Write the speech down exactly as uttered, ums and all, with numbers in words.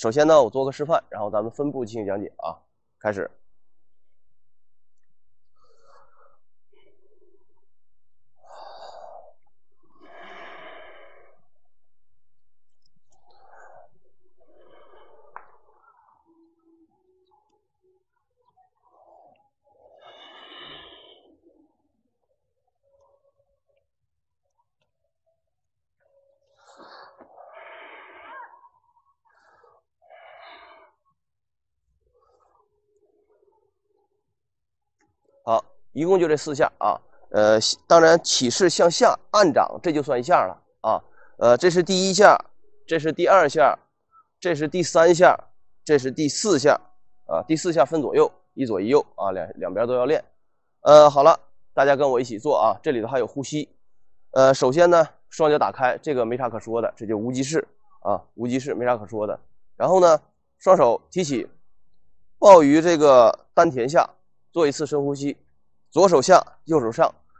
首先呢，我做个示范，然后咱们分步进行讲解啊。开始。好，一共就这四下啊。呃，当然起势向下按掌，这就算一下了啊。呃，这是第一下，这是第二下，这是第三下，这是第四下啊。第四下分左右，一左一右啊，两两边都要练。呃，好了，大家跟我一起做啊。这里头还有呼吸。呃，首先呢，双脚打开，这个没啥可说的，这就无极式啊，无极式没啥可说的。然后呢，双手提起，抱于这个丹田下。做一次深呼吸，左手下，右手上，